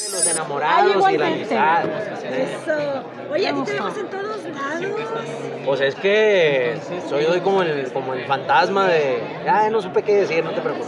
Los enamorados y la amistad. Eso. Oye, a ti te vemos en todos lados. Pues es que soy como el fantasma de... Ay, no supe qué decir, no te preocupes.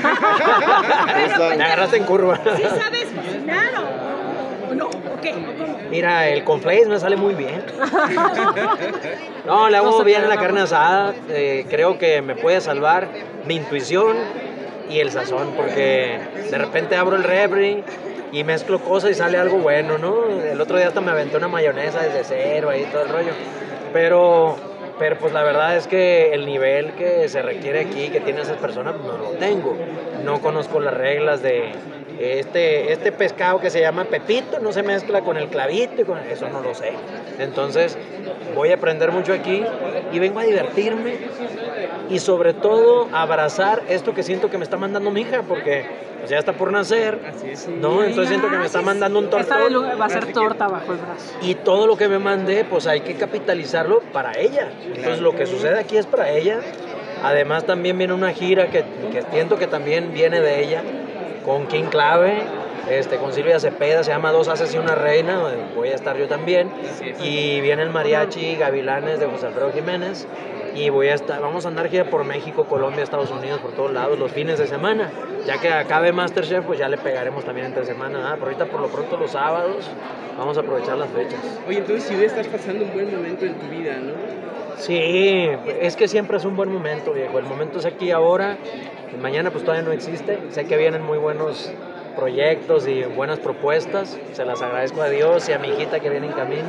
Me agarraste en curva. ¿Sí sabes cocinar o no? ¿O qué? ¿O cómo? Mira, el conflace me sale muy bien. No, le hago bien la carne asada. Creo que me puede salvar mi intuición y el sazón, porque de repente abro el refri y mezclo cosas y sale algo bueno, ¿no? El otro día hasta me aventé una mayonesa desde cero, ahí todo el rollo. Pero pues la verdad es que el nivel que se requiere aquí, que tienen esas personas, no lo tengo. No conozco las reglas de este pescado que se llama pepito, no se mezcla con el clavito y con eso no lo sé. Entonces voy a aprender mucho aquí y vengo a divertirme y sobre todo a abrazar esto que siento que me está mandando mi hija, porque pues, ya está por nacer, ¿no? Entonces siento que me está mandando un tortón. Va a ser torta bajo el brazo. Y todo lo que me mande, pues hay que capitalizarlo para ella. Entonces lo que sucede aquí es para ella. Además también viene una gira que siento que también viene de ella, con King Clave, con Silvia Cepeda, se llama Dos Haces y una Reina, donde voy a estar yo también. Y viene el mariachi Gavilanes de José Alfredo Jiménez. Y vamos a andar gira por México, Colombia, Estados Unidos, por todos lados, los fines de semana. Ya que acabe MasterChef, pues ya le pegaremos también entre semana. Pero ahorita por lo pronto los sábados vamos a aprovechar las fechas. Oye, entonces si estás pasando un buen momento en tu vida, ¿no? Sí, es que siempre es un buen momento, viejo. El momento es aquí y ahora. Mañana pues todavía no existe. Sé que vienen muy buenos proyectos y buenas propuestas. Se las agradezco a Dios y a mi hijita que viene en camino.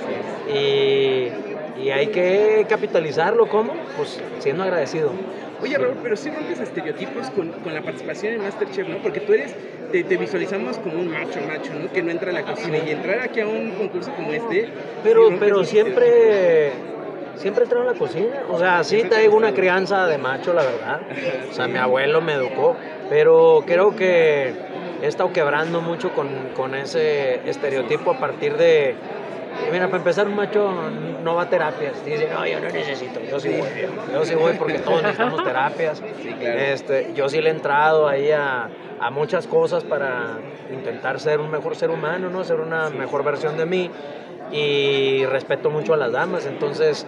Y hay que capitalizarlo, ¿cómo? Pues siendo agradecido. Oye, Raúl, pero sí rompes estereotipos con la participación en MasterChef, ¿no? Porque tú te visualizamos como un macho, ¿no? Que no entra a la cocina. Y entrar aquí a un concurso como este... Pero siempre entré en la cocina. O sea, sí traigo una crianza de macho, la verdad. O sea, mi abuelo me educó. Pero creo que he estado quebrando mucho con ese estereotipo a partir de... Mira, para empezar, un macho no va a terapias. Dice, no, yo no necesito. Yo sí voy, viejo. Yo sí voy porque todos necesitamos terapias. Sí, claro. Yo sí le he entrado ahí a muchas cosas para intentar ser un mejor ser humano, ¿no? Ser una mejor versión de mí. Y respeto mucho a las damas. Entonces,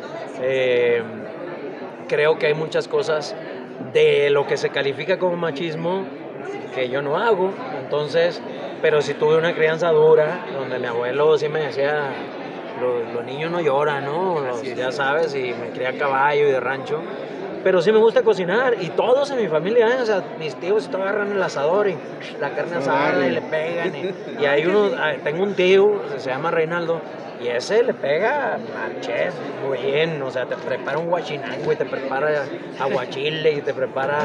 creo que hay muchas cosas de lo que se califica como machismo que yo no hago. Entonces, pero sí tuve una crianza dura, donde mi abuelo sí me decía, los niños no lloran, ¿no? Ya sabes, y me crié a caballo y de rancho. Pero sí me gusta cocinar, y todos en mi familia, o sea, mis tíos todo agarran el asador y la carne asada y le pegan. Y hay tengo un tío, se llama Reinaldo, y ese le pega al chef muy bien, o sea, te prepara un guachinango y te prepara aguachile y te prepara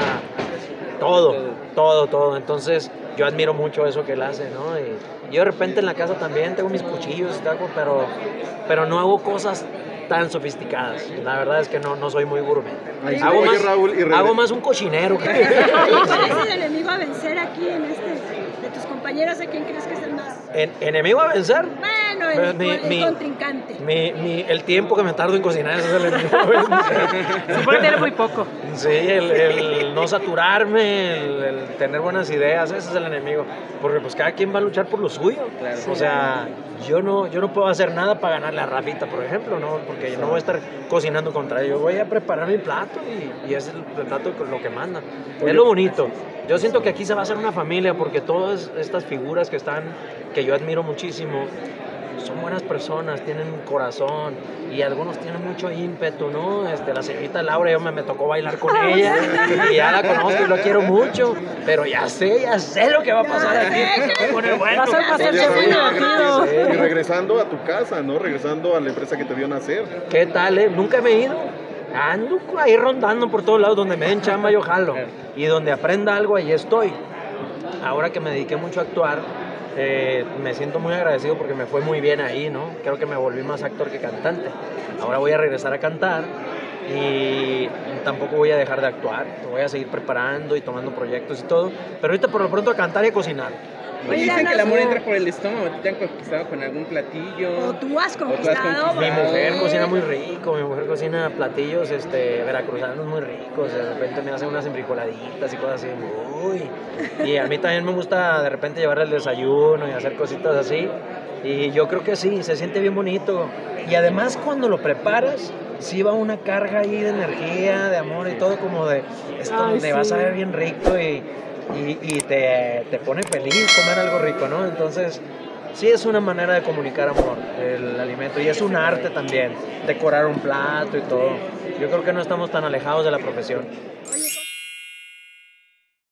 todo. Entonces, yo admiro mucho eso que él hace, ¿no? Y yo de repente en la casa también tengo mis cuchillos y tal, pero no hago cosas tan sofisticadas. La verdad es que no soy muy gourmet. Hago más un cochinero. ¿Cuál es el enemigo a vencer aquí de tus compañeros? ¿A quién crees que es el más? ¿Enemigo a vencer? Bueno, el contrincante. El tiempo que me tardo en cocinar, ese es el enemigo a vencer. Sí, porque tiene muy poco. Sí, el no saturarme, el tener buenas ideas, ese es el enemigo. Porque pues cada quien va a luchar por lo suyo. Claro. O sea, yo no puedo hacer nada para ganarle a Rafita, por ejemplo, ¿no? Porque yo no voy a estar cocinando contra ellos. Yo voy a preparar mi plato y ese es el plato lo que manda. Es lo bonito. Yo siento que aquí se va a hacer una familia porque todas estas figuras que yo admiro muchísimo, son buenas personas, tienen un corazón y algunos tienen mucho ímpetu, ¿no? La señorita Laura, yo me tocó bailar con ella y ya la conozco y lo quiero mucho, pero ya sé lo que va a pasar aquí con el bueno. Va a ser muy divertido. Y regresando a tu casa, ¿no? Regresando a la empresa que te vio nacer. ¿Qué tal, Nunca me he ido. Ando ahí rondando por todos lados, donde me den chamba yo jalo y donde aprenda algo ahí estoy. Ahora que me dediqué mucho a actuar, me siento muy agradecido porque me fue muy bien ahí, ¿no? Creo que me volví más actor que cantante. Ahora voy a regresar a cantar y tampoco voy a dejar de actuar. Voy a seguir preparando y tomando proyectos y todo, pero ahorita por lo pronto a cantar y a cocinar. Oye, dicen que el amor entra por el estómago. ¿Te han conquistado con algún platillo? O tú has conquistado. Mi mujer cocina muy rico, mi mujer cocina platillos veracruzanos muy ricos, de repente me hace unas enfrijoladitas y cosas así, y a mí también me gusta de repente llevarle el desayuno y hacer cositas así, y yo creo que sí, se siente bien bonito, y además cuando lo preparas, sí va una carga ahí de energía, de amor y todo, como de esto te vas a ver bien rico y te pone feliz comer algo rico, ¿no? Entonces, sí es una manera de comunicar amor, el alimento, y es un arte también, decorar un plato y todo. Yo creo que no estamos tan alejados de la profesión. Oye,